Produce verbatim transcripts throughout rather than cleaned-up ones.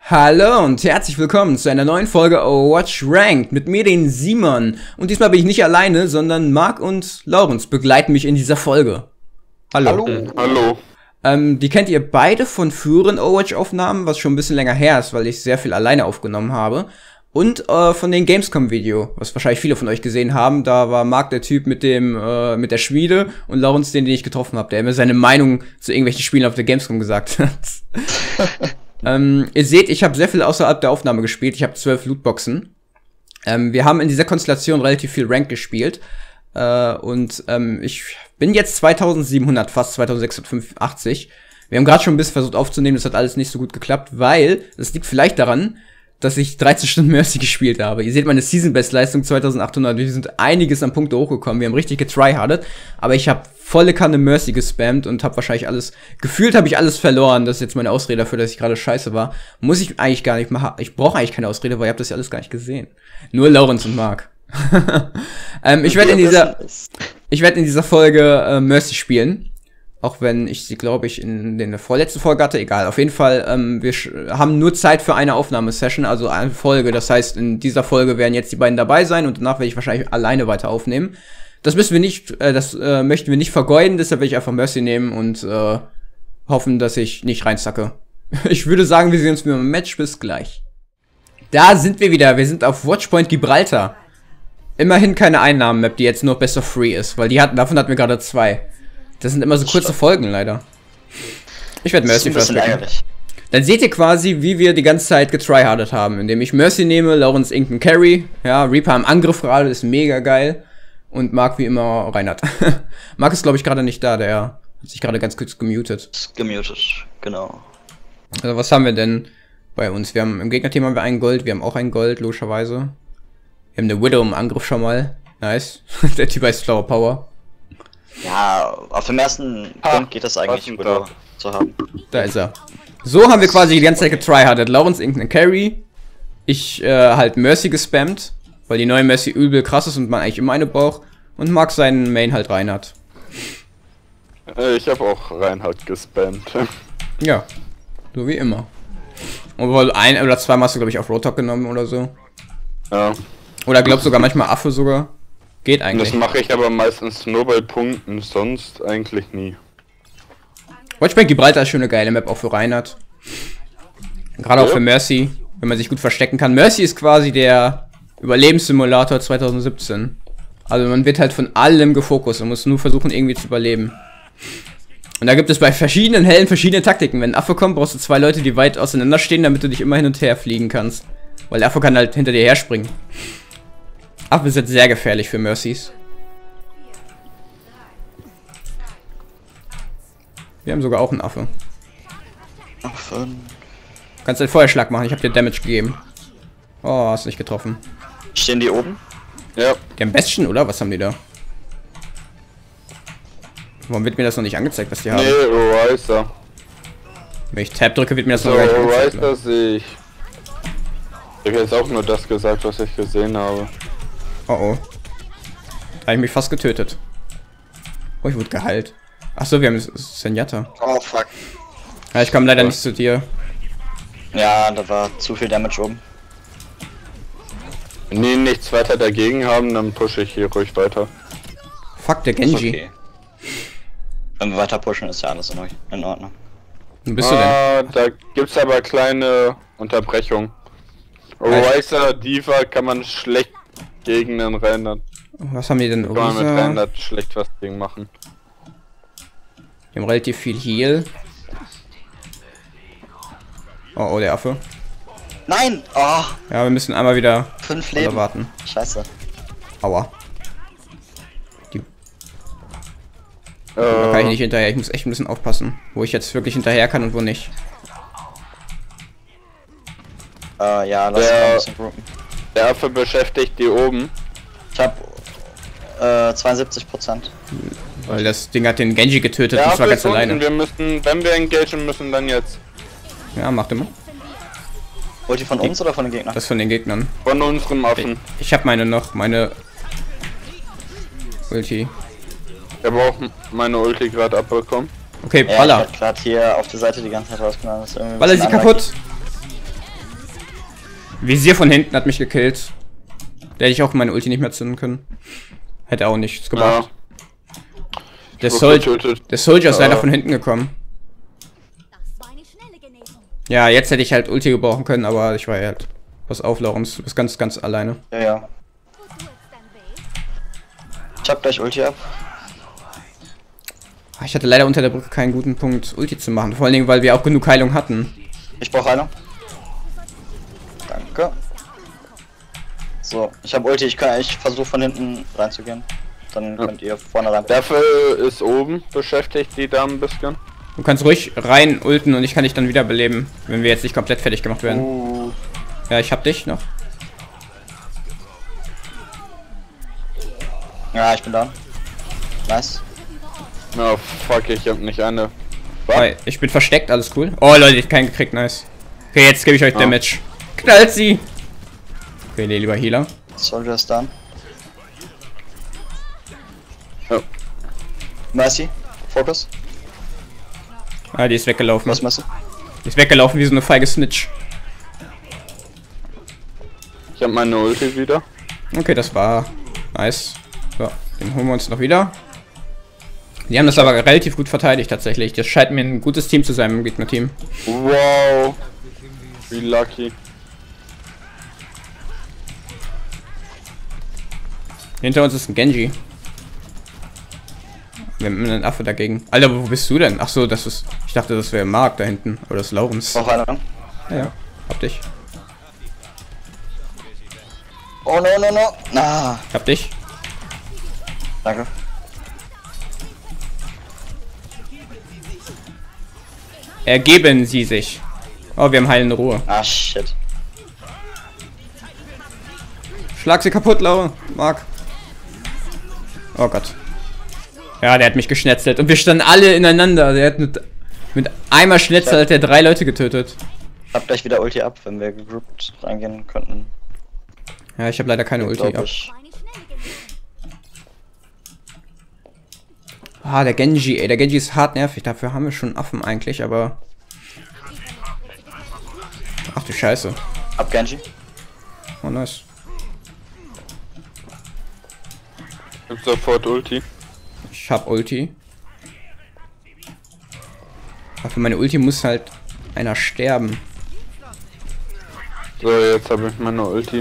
Hallo und herzlich willkommen zu einer neuen Folge Overwatch Ranked mit mir, den Simon. Und diesmal bin ich nicht alleine, sondern Marc und Laurens begleiten mich in dieser Folge. Hallo. Hallo. Hallo. Ähm, die kennt ihr beide von früheren Overwatch-Aufnahmen, was schon ein bisschen länger her ist, weil ich sehr viel alleine aufgenommen habe. Und äh, von den Gamescom-Video, was wahrscheinlich viele von euch gesehen haben. Da war Marc der Typ mit dem äh, mit der Schmiede und Laurens den, den ich getroffen habe, der mir seine Meinung zu irgendwelchen Spielen auf der Gamescom gesagt hat. ähm, ihr seht, ich habe sehr viel außerhalb der Aufnahme gespielt. Ich habe zwölf Lootboxen. Ähm, wir haben in dieser Konstellation relativ viel Rank gespielt. Äh, und ähm, ich bin jetzt zweitausendsiebenhundert, fast zweitausendsechshundertfünfundachtzig. Wir haben gerade schon ein bisschen versucht aufzunehmen, das hat alles nicht so gut geklappt, weil, das liegt vielleicht daran, dass ich dreizehn Stunden Mercy gespielt habe. Ihr seht meine Season-Best-Leistung zweitausendachthundert. Wir sind einiges an Punkte hochgekommen. Wir haben richtig getryhardet. Aber ich habe volle Kanne Mercy gespammt und habe wahrscheinlich alles... Gefühlt habe ich alles verloren. Das ist jetzt meine Ausrede dafür, dass ich gerade scheiße war. Muss ich eigentlich gar nicht machen. Ich brauche eigentlich keine Ausrede, weil ihr habt das ja alles gar nicht gesehen. Nur Laurens und Marc. ähm, ich werde in dieser... Ich werde in dieser Folge äh, Mercy spielen. Auch wenn ich sie, glaube ich, in, in der vorletzten Folge hatte. Egal, auf jeden Fall, ähm, wir haben nur Zeit für eine Aufnahmesession, also eine Folge. Das heißt, in dieser Folge werden jetzt die beiden dabei sein und danach werde ich wahrscheinlich alleine weiter aufnehmen. Das müssen wir nicht, äh, das äh, möchten wir nicht vergeuden, deshalb werde ich einfach Mercy nehmen und äh, hoffen, dass ich nicht reinzacke. Ich würde sagen, wir sehen uns wieder im Match. Bis gleich. Da sind wir wieder. Wir sind auf Watchpoint Gibraltar. Immerhin keine Einnahmen-Map, die jetzt nur Best of Free ist, weil die hatten, davon hatten wir gerade zwei. Das sind immer so kurze Folgen, leider. Ich werde Mercy first picken. Dann seht ihr quasi, wie wir die ganze Zeit getryhardet haben, indem ich Mercy nehme, Laurens irgendeinen Carry, ja, Reaper im Angriff gerade, ist mega geil. Und Marc wie immer Reinhard. Marc ist, glaube ich, gerade nicht da, der hat sich gerade ganz kurz gemutet. Gemutet, genau. Also was haben wir denn bei uns? Wir haben im Gegnerteam haben wir ein Gold, wir haben auch ein Gold, logischerweise. Wir haben eine Widow im Angriff schon mal. Nice. Der Typ heißt Flower Power. Ja, auf dem ersten ha, Punkt geht das eigentlich, Widow zu haben. Da ist er. So haben wir quasi die ganze Zeit getryhardet. Laurens irgendeinen Carry. Ich äh, halt Mercy gespammt, weil die neue Mercy übel krass ist und man eigentlich immer eine braucht. Und Marc seinen Main halt Reinhard. Ich habe auch Reinhard gespammt. Ja, so wie immer. Obwohl ein oder zwei hast du, glaube ich, auf Roadhog genommen oder so. Ja. Oder glaubst sogar manchmal Affe sogar. Geht eigentlich. Das mache ich aber meistens nur bei Punkten, sonst eigentlich nie. Watchpoint Gibraltar ist schon eine geile Map, auch für Reinhard. Gerade ja. Auch für Mercy, wenn man sich gut verstecken kann. Mercy ist quasi der Überlebenssimulator zweitausendsiebzehn. Also man wird halt von allem gefokust und muss nur versuchen, irgendwie zu überleben. Und da gibt es bei verschiedenen Helden verschiedene Taktiken. Wenn ein Affe kommt, brauchst du zwei Leute, die weit auseinander stehen, damit du dich immer hin und her fliegen kannst. Weil der Affe kann halt hinter dir herspringen. Affe ist jetzt sehr gefährlich für Mercys. Wir haben sogar auch einen Affe. Affen. Kannst einen Feuerschlag machen, ich habe dir Damage gegeben. Oh, hast nicht getroffen. Stehen die oben? Ja. Die haben Bestien, oder? Was haben die da? Warum wird mir das noch nicht angezeigt, was die haben? Nee, Riser. Wenn ich Tab drücke, wird mir das so, noch gar nicht angezeigt. Riser sehe ich. Ich habe jetzt auch nur das gesagt, was ich gesehen habe. Oh oh. Da habe ich mich fast getötet. Oh, ich wurde geheilt. Achso, wir haben Zenyatta. Oh fuck. Ja, ich komme leider ja. nicht zu dir. Ja, da war zu viel Damage oben. Wenn die nichts weiter dagegen haben, dann pushe ich hier ruhig weiter. Fuck, der Genji. Okay. Wenn wir weiter pushen, ist ja alles in Ordnung. Wo bist ah, du denn? Da gibt's aber kleine Unterbrechungen. Riser, Diva kann man schlecht gegen den Reinhard. Was haben die denn? Kann man mit Reinhard schlecht was gegen machen. Die haben relativ viel Heal. Oh, oh, der Affe. Nein! Oh! Ja, wir müssen einmal wieder Fünf Leben. warten. Scheiße. Aua. Die äh. Da kann ich nicht hinterher. Ich muss echt ein bisschen aufpassen, wo ich jetzt wirklich hinterher kann und wo nicht. Äh, ja, lass der, mal ein bisschen groupen. Der Affe beschäftigt die oben. Ich hab äh, zweiundsiebzig Prozent. Weil das Ding hat den Genji getötet der und zwar ganz unten. alleine. Wir müssen, wenn wir engagen müssen, dann jetzt. Ja, macht immer. Wollt ihr von uns oder von den Gegnern? Das von den Gegnern. Von unserem Affen. Ich, ich habe meine noch, meine Ulti. Ich habe auch meine Ulti gerade abbekommen. Okay, ja, Baller. Ich hab grad hier auf der Seite die ganze Zeit rausgenommen. Baller sie kaputt. Visier von hinten hat mich gekillt. Da hätte ich auch meine Ulti nicht mehr zünden können. Hätte auch nichts gemacht. Ja. Der, Sol der Soldier ist ja. leider von hinten gekommen. Ja, jetzt hätte ich halt Ulti gebrauchen können, aber ich war ja halt was Auflaufens. Du bist ganz, ganz alleine. Ja, ja. Ich hab gleich Ulti ab. Ich hatte leider unter der Brücke keinen guten Punkt, Ulti zu machen. Vor allen Dingen, weil wir auch genug Heilung hatten. Ich brauche Heilung. Danke. So, ich habe Ulti. Ich kann, ich versuche von hinten reinzugehen. Dann könnt ihr vorne rein. Dafür ist oben beschäftigt, die da ein bisschen. Du kannst ruhig rein ulten und ich kann dich dann wiederbeleben, wenn wir jetzt nicht komplett fertig gemacht werden. Uh. Ja, ich hab dich noch. Ja, ich bin da. Nice. Oh fuck, ich hab nicht eine. Oh, ich bin versteckt, alles cool. Oh Leute, ich hab keinen gekriegt, nice. Okay, jetzt gebe ich euch ah. Damage. Knallt sie! Okay, nee, lieber Healer. Soldier ist down. Oh. Mercy, Focus. Ah, die ist weggelaufen. Was machst du? Die ist weggelaufen wie so eine feige Snitch. Ich hab meine Ulti wieder. Okay, das war nice. So, den holen wir uns noch wieder. Die haben das aber relativ gut verteidigt tatsächlich. Das scheint mir ein gutes Team zu sein im Gegnerteam. Wow. Wie lucky. Hinter uns ist ein Genji. Wir haben einen Affe dagegen. Alter, wo bist du denn? Ach so, das ist... Ich dachte, das wäre Mark da hinten. Oder das ist Laurens. Noch einer. Ja, ja. Hab dich. Oh no, no, no. Na. Hab dich. Danke. Ergeben Sie sich. Oh, wir haben heilende Ruhe. Ah, shit. Schlag sie kaputt, Laura. Mark. Oh Gott. Ja, der hat mich geschnetzelt. Und wir standen alle ineinander. Der hat mit, mit einmal Schnetzel hat der drei Leute getötet. Ich hab gleich wieder Ulti ab, wenn wir gegroupt reingehen könnten. Ja, ich habe leider keine Ulti ab. Ah, der Genji, ey. Der Genji ist hart nervig. Dafür haben wir schon Affen eigentlich, aber... Ach du Scheiße. Ab Genji. Oh, nice. Ich hab sofort Ulti. Ich hab Ulti. Aber für meine Ulti muss halt einer sterben. So, jetzt habe ich meine Ulti.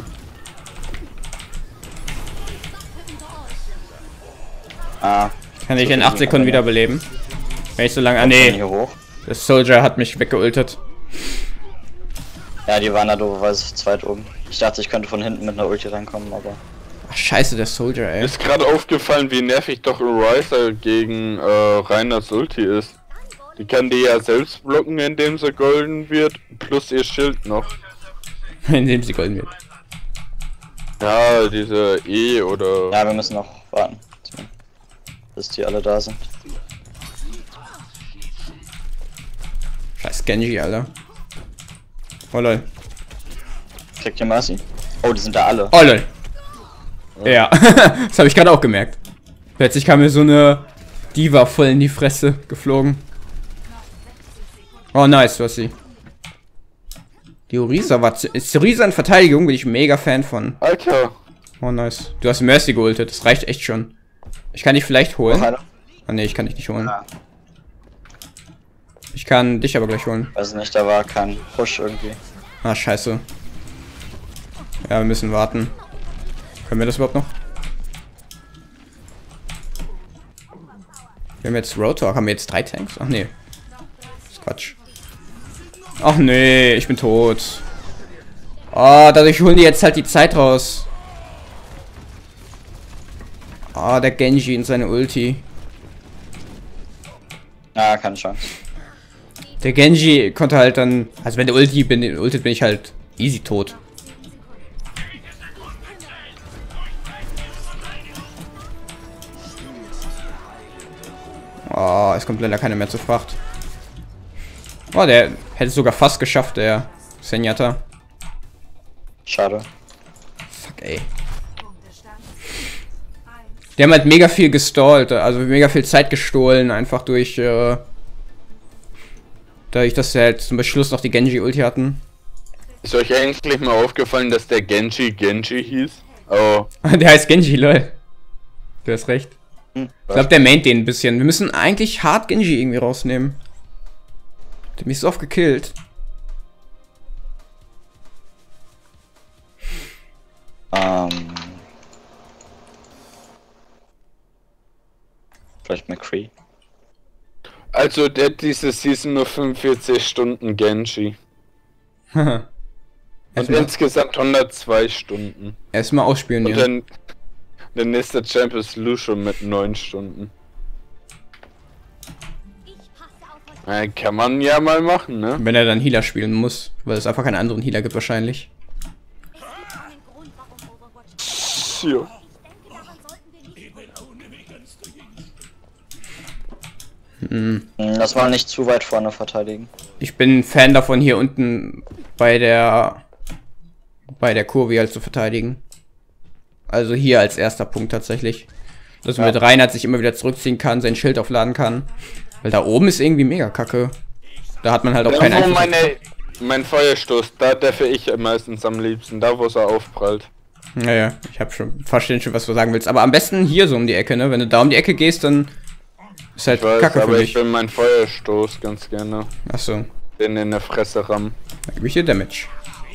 Ah. Kann ich in acht Sekunden wiederbeleben. Wenn ich so lange... Ah, nee. Der Soldier hat mich weggeultet. Ja, die waren da dooferweise zu zweit oben. Ich dachte, ich könnte von hinten mit einer Ulti reinkommen, aber... Ach, scheiße, der Soldier, ey. Ist gerade aufgefallen, wie nervig doch Ryzer gegen äh, Reiners Ulti ist. Die kann die ja selbst blocken, indem sie golden wird, plus ihr Schild noch. Indem sie golden wird. Ja, diese E oder... Ja, wir müssen noch warten, bis die alle da sind. Scheiß Genji, Alter. Oh lol. Kriegt ihr Mercy? Oh, die sind da alle. Oh lol. Ja, ja. Das habe ich gerade auch gemerkt. Plötzlich kam mir so eine Diva voll in die Fresse geflogen. Oh nice, du hast sie. Die Orisa war... Ist Orisa in Verteidigung? Bin ich mega Fan von. Alter. Oh nice. Du hast Mercy geultet, das reicht echt schon. Ich kann dich vielleicht holen. Oh, oh ne, ich kann dich nicht holen. Ja. Ich kann dich aber gleich holen. Weiß nicht, da war kein Push irgendwie. Ah, scheiße. Ja, wir müssen warten. Können wir das überhaupt noch? Wir haben jetzt Rotor. Haben wir jetzt drei Tanks? Ach nee. Das ist Quatsch. Ach nee, ich bin tot. Oh, dadurch holen die jetzt halt die Zeit raus. Ah, oh, der Genji in seine Ulti. Ah, keine Chance. Der Genji konnte halt dann... Also wenn der Ulti bin, ultet, bin ich halt easy tot. Oh, es kommt leider keiner mehr zur Fracht. Oh, der hätte es sogar fast geschafft, der Zenyatta. Schade. Fuck, ey. Die haben halt mega viel gestallt, also mega viel Zeit gestohlen, einfach durch, äh, dadurch, dass sie halt zum Schluss noch die Genji-Ulti hatten. Ist euch eigentlich mal aufgefallen, dass der Genji Genji hieß? Oh. Der heißt Genji, lol. Du hast recht. Ich glaube, der maint den ein bisschen. Wir müssen eigentlich hart Genji irgendwie rausnehmen. Der hat mich so oft gekillt. Ähm. Vielleicht McCree. Also der hat diese Season nur fünfundvierzig Stunden Genji. Und Erstmal, insgesamt hundertzwei Stunden. erstmal Und ausspionieren. dann der nächste Champ ist Lucio mit neun Stunden. Äh, kann man ja mal machen, ne? Wenn er dann Healer spielen muss, weil es einfach keinen anderen Healer gibt wahrscheinlich. Ja. Hm. Lass mal nicht zu weit vorne verteidigen. Ich bin Fan davon, hier unten bei der bei der Kurve halt zu verteidigen. Also hier als erster Punkt tatsächlich. Dass man Ja. mit Reinhardt sich immer wieder zurückziehen kann, sein Schild aufladen kann. Weil da oben ist irgendwie mega kacke. Da hat man halt auch Da, keinen wo Einfluss. meine, mein Feuerstoß, da treffe ich meistens am liebsten, da wo es er aufprallt. Naja, ich habe schon verstehen schon, was du sagen willst. Aber am besten hier so um die Ecke, ne? Wenn du da um die Ecke gehst, dann ist halt Ich weiß, kacke für aber dich. ich will meinen Feuerstoß ganz gerne. Achso, Den in der Fresse rammen. dann gebe ich dir Damage.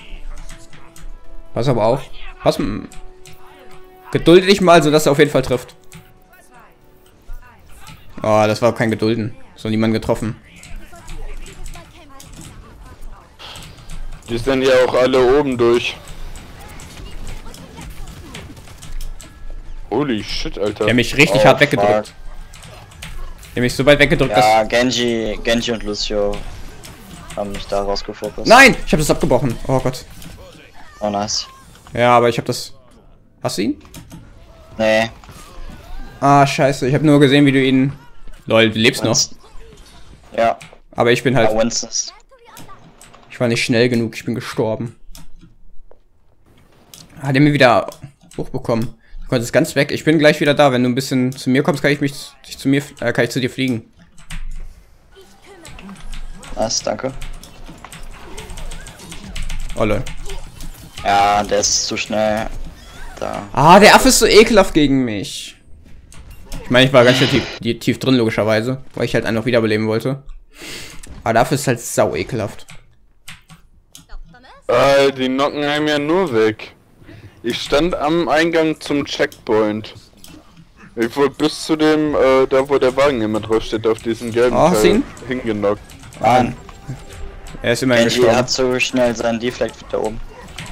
Pass aber auf. Pass m- Gedulde dich mal, sodass er auf jeden Fall trifft. Oh, das war kein Gedulden. So niemand getroffen. Die sind ja auch alle oben durch. Holy shit, Alter. Der hat mich richtig Oh, hart weggedrückt. fuck. Der hat mich so weit weggedrückt, Ja, dass... Genji, Genji und Lucio haben mich da rausgefokust. Nein! Ich habe das abgebrochen. Oh Gott. Oh, nice. Ja, aber ich habe das... Hast du ihn? Nee. Ah, scheiße. Ich habe nur gesehen, wie du ihn... Lol, du lebst noch. Winston. Ja, Aber ich bin ja, halt... Winston ist. Ich war nicht schnell genug. Ich bin gestorben. Hat er mir wieder hochbekommen. Du konntest ganz weg. Ich bin gleich wieder da. Wenn du ein bisschen zu mir kommst, kann ich mich dich zu mir... Äh, kann ich zu dir fliegen. Nice, danke. Oh, lol. Ja, der ist zu schnell. Da. Ah, der Affe ist so ekelhaft gegen mich. Ich meine, ich war ganz schön tief, die- tief drin, logischerweise. Weil ich halt einen noch wiederbeleben wollte. Aber der Affe ist halt sau ekelhaft. Ah, die knocken einem ja nur weg. Ich stand am Eingang zum Checkpoint. Ich wurde bis zu dem, äh, da wo der Wagen immer drauf steht, auf diesen gelben Oh, hast du ihn? hingenockt. Nein, Er ist immerhin Genji gestorben. hat so schnell seinen Deflect da oben.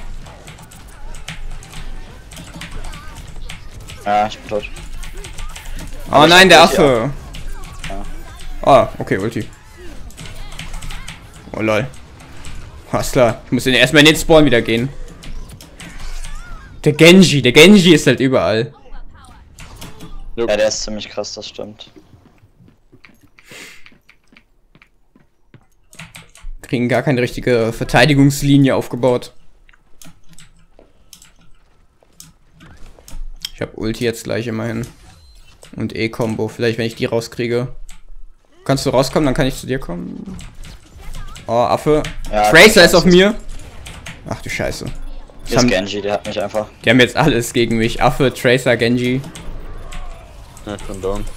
Ja, ich bin tot. Oh nein, der Ulti Affe. Ja. Ah, okay, Ulti. Oh lol. Alles klar. Ich muss den erstmal in den Spawn wieder gehen. Der Genji, der Genji ist halt überall. Ja, der ist ziemlich krass, das stimmt. Kriegen gar keine richtige Verteidigungslinie aufgebaut. Ich habe Ulti jetzt gleich immerhin. Und E-Kombo. Vielleicht, wenn ich die rauskriege. Kannst du rauskommen, dann kann ich zu dir kommen. Oh, Affe. Ja, Tracer ist das auf mir. Ach du Scheiße. Das Hier ist haben, Genji, der hat mich einfach. die haben jetzt alles gegen mich. Affe, Tracer, Genji. Ja, ich bin down.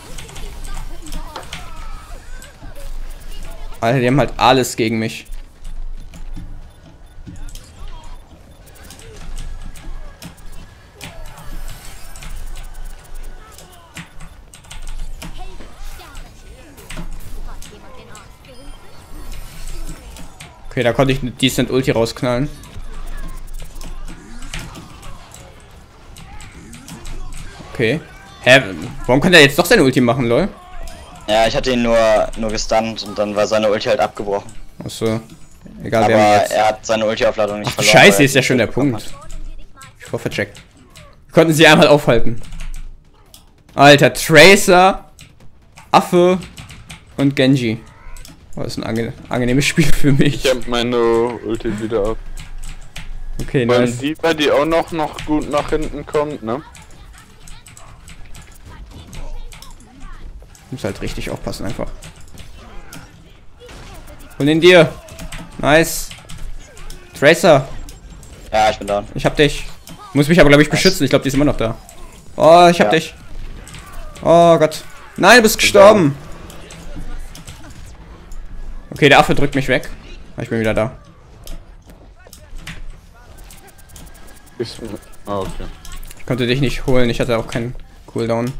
Alter, die haben halt alles gegen mich. Okay, da konnte ich eine Decent Ulti rausknallen. Okay. Hä? Warum kann der jetzt doch seine Ulti machen, lol? Ja, ich hatte ihn nur, nur gestunt und dann war seine Ulti halt abgebrochen. Achso. Egal, Aber wer mir jetzt. er hat seine Ulti-Aufladung nicht Ach, verloren. Scheiße, weil ist ja er schon der bekommen Punkt. Ich war vercheckt. Konnten sie einmal aufhalten. Alter, Tracer, Affe und Genji. Oh, das ist ein ange angenehmes Spiel für mich. Ich hab meine Ulti wieder ab. Okay, Weil nice. die, weil die auch noch, noch gut nach hinten kommt, ne? Muss halt richtig aufpassen einfach. Hol ihn dir. Nice. Tracer, Ja, ich bin down. ich hab dich. Muss mich aber, glaube ich, beschützen. Ich glaube, die ist immer noch da. Oh, ich hab Ja. dich. Oh Gott. Nein, du bist gestorben. Okay, der Affe drückt mich weg. Ich bin wieder da. Ist, ah, okay. Ich konnte dich nicht holen. Ich hatte auch keinen Cooldown.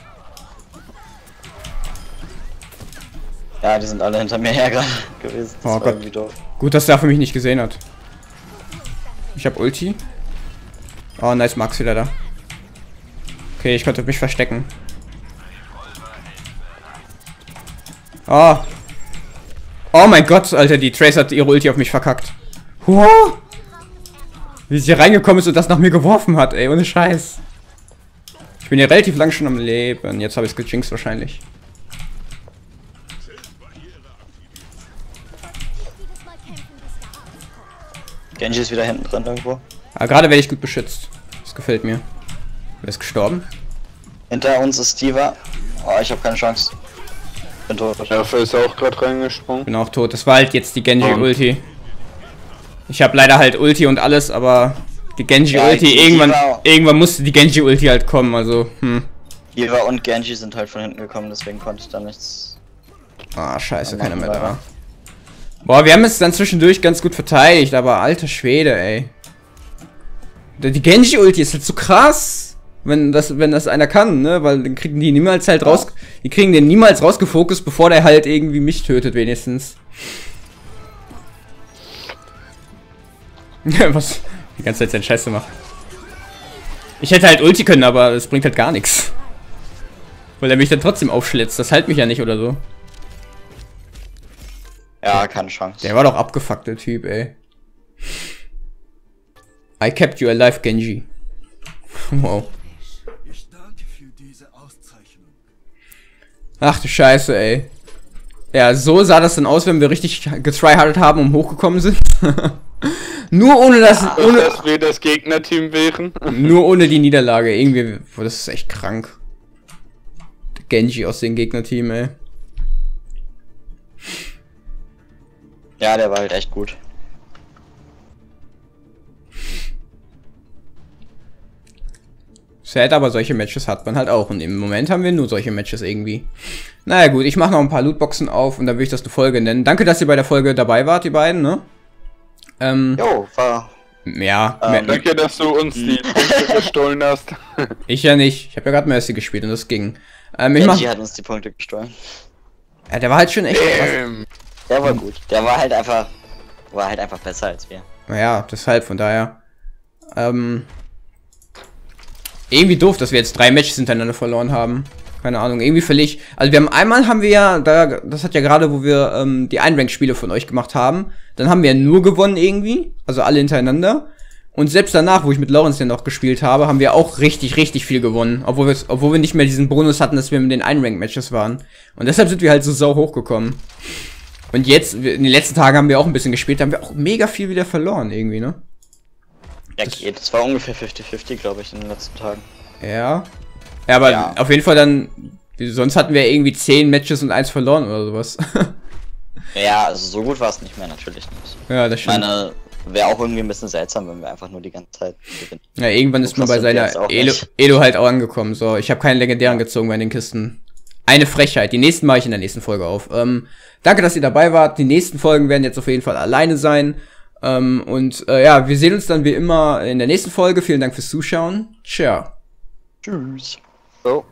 Ja, die sind alle hinter mir her gerade gewesen. Das Oh war Gott. irgendwie doof. Gut, dass der Affe mich nicht gesehen hat. Ich hab Ulti. Oh, nice, Max wieder da. Okay, ich konnte mich verstecken. Oh. Oh mein Gott, Alter, die Tracer hat ihre Ulti auf mich verkackt. Huh. Wie sie hier reingekommen ist und das nach mir geworfen hat, ey, ohne Scheiß. Ich bin ja relativ lang schon am Leben. Jetzt habe ich es gejinxt wahrscheinlich. Genji ist wieder hinten drin irgendwo. Aber gerade werde ich gut beschützt. Das gefällt mir. Wer ist gestorben? Hinter uns ist Stiva. Oh, ich habe keine Chance. Bin tot. Dafür ist auch gerade reingesprungen. Bin auch tot. Das war halt jetzt die Genji-Ulti. Ich habe leider halt Ulti und alles, aber die Genji-Ulti, Ja, irgendwann, genau. irgendwann musste die Genji-Ulti halt kommen, also, hm. Stiva und Genji sind halt von hinten gekommen, deswegen konnte ich da nichts. Ah, scheiße, Ja, keiner mehr da. leider. Boah, wir haben es dann zwischendurch ganz gut verteidigt, aber alter Schwede, ey. Die Genji-Ulti ist halt so krass, wenn das, wenn das einer kann, ne, weil dann kriegen die niemals halt raus, die kriegen den niemals rausgefokust, bevor der halt irgendwie mich tötet, wenigstens. Was? Die ganze Zeit seinen Scheiße macht. Ich hätte halt Ulti können, aber es bringt halt gar nichts. Weil er mich dann trotzdem aufschlitzt, das hält mich ja nicht oder so. Ja, keine Chance. Der war doch abgefuckt, der Typ, ey. I kept you alive, Genji. Wow. Ich danke für diese Auszeichnung. Ach du Scheiße, ey. Ja, so sah das dann aus, wenn wir richtig getryhardet haben und hochgekommen sind. Nur ohne das, Ohne ohne, dass wir das Gegnerteam wären. nur ohne die Niederlage. Irgendwie, boah, das ist echt krank. Der Genji aus dem Gegnerteam, ey. Ja, der war halt echt gut. Sad, aber solche Matches hat man halt auch. Und im Moment haben wir nur solche Matches irgendwie. Naja gut, ich mache noch ein paar Lootboxen auf und dann will ich das eine Folge nennen. Danke, dass ihr bei der Folge dabei wart, die beiden, ne? Ähm, Jo, war. ja, Ähm, mehr- Danke, dass du uns die Punkte gestohlen hast. ich ja nicht. Ich habe ja gerade Mercy gespielt und das ging. Ähm, ich mach, Genji hat uns die Punkte gestohlen. ja, der war halt schon echt krass. Ähm, Der war gut. Der war halt einfach. War halt einfach besser als wir. Naja, deshalb, von daher. Ähm, irgendwie doof, dass wir jetzt drei Matches hintereinander verloren haben. Keine Ahnung, irgendwie verliere ich. Also wir haben einmal haben wir ja, da, das hat ja gerade, wo wir ähm, die Einrank-Spiele von euch gemacht haben, dann haben wir ja nur gewonnen irgendwie, also alle hintereinander. Und selbst danach, wo ich mit Lawrence ja noch gespielt habe, haben wir auch richtig, richtig viel gewonnen. Obwohl wir, obwohl wir nicht mehr diesen Bonus hatten, dass wir in den Einrank-Matches waren. Und deshalb sind wir halt so sau hochgekommen. Und jetzt, in den letzten Tagen haben wir auch ein bisschen gespielt, haben wir auch mega viel wieder verloren irgendwie, ne? Ja, geht. Das war ungefähr fünfzig fünfzig, glaube ich, in den letzten Tagen. Ja. Ja, aber Ja. auf jeden Fall dann, sonst hatten wir irgendwie zehn Matches und eins verloren oder sowas. Ja, also so gut war es nicht mehr, natürlich nicht. Ja, das Ich stimmt. meine, wäre auch irgendwie ein bisschen seltsam, wenn wir einfach nur die ganze Zeit gewinnen. Ja, irgendwann ist man krass bei sind wir seiner jetzt auch Elo, nicht. Elo halt auch angekommen. So, ich habe keinen legendären gezogen bei den Kisten. Eine Frechheit. Die nächsten mache ich in der nächsten Folge auf. Ähm, danke, dass ihr dabei wart. Die nächsten Folgen werden jetzt auf jeden Fall alleine sein. Ähm, und äh, ja, wir sehen uns dann wie immer in der nächsten Folge. Vielen Dank fürs Zuschauen. Ciao. Tschüss. so.